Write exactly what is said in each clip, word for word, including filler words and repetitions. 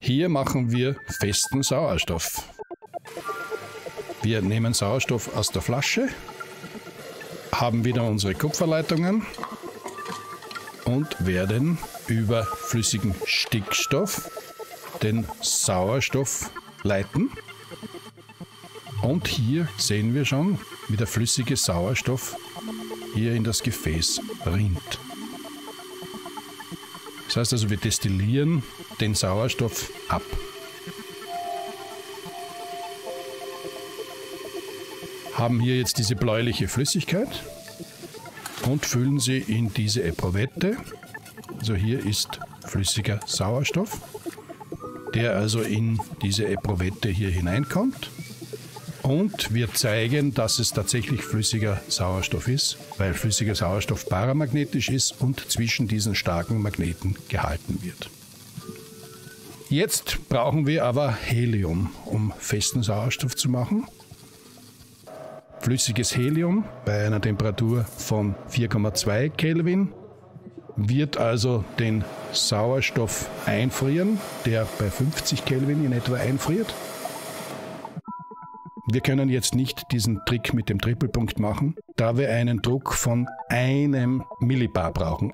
Hier machen wir festen Sauerstoff. Wir nehmen Sauerstoff aus der Flasche, haben wieder unsere Kupferleitungen und werden über flüssigen Stickstoff den Sauerstoff leiten. Und hier sehen wir schon, wie der flüssige Sauerstoff hier in das Gefäß rinnt. Das heißt also, wir destillieren den Sauerstoff ab. Haben hier jetzt diese bläuliche Flüssigkeit und füllen sie in diese Epruvette. Also hier ist flüssiger Sauerstoff, der also in diese Epruvette hier hineinkommt. Und wir zeigen, dass es tatsächlich flüssiger Sauerstoff ist, weil flüssiger Sauerstoff paramagnetisch ist und zwischen diesen starken Magneten gehalten wird. Jetzt brauchen wir aber Helium, um festen Sauerstoff zu machen. Flüssiges Helium bei einer Temperatur von vier Komma zwei Kelvin wird also den Sauerstoff einfrieren, der bei fünfzig Kelvin in etwa einfriert. Wir können jetzt nicht diesen Trick mit dem Trippelpunkt machen, da wir einen Druck von einem Millibar brauchen.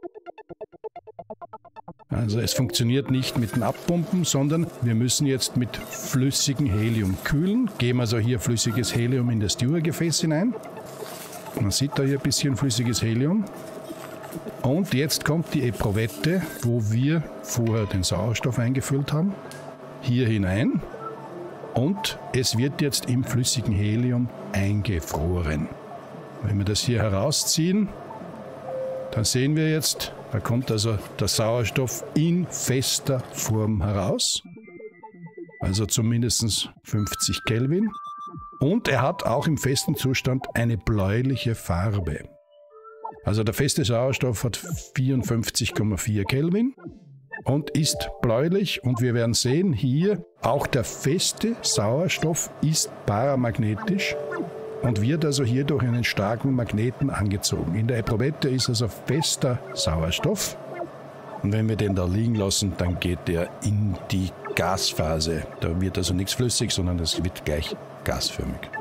Also es funktioniert nicht mit dem Abpumpen, sondern wir müssen jetzt mit flüssigem Helium kühlen. Geben also hier flüssiges Helium in das Dewar-Gefäß hinein. Man sieht da hier ein bisschen flüssiges Helium. Und jetzt kommt die Epruvette, wo wir vorher den Sauerstoff eingefüllt haben, hier hinein. Und es wird jetzt im flüssigen Helium eingefroren. Wenn wir das hier herausziehen, dann sehen wir jetzt, da kommt also der Sauerstoff in fester Form heraus. Also zumindest fünfzig Kelvin. Und er hat auch im festen Zustand eine bläuliche Farbe. Also der feste Sauerstoff hat vierundfünfzig Komma vier Kelvin. Und ist bläulich, und wir werden sehen, hier auch der feste Sauerstoff ist paramagnetisch und wird also hier durch einen starken Magneten angezogen. In der Epruvette ist also fester Sauerstoff und wenn wir den da liegen lassen, dann geht der in die Gasphase. Da wird also nichts flüssig, sondern es wird gleich gasförmig.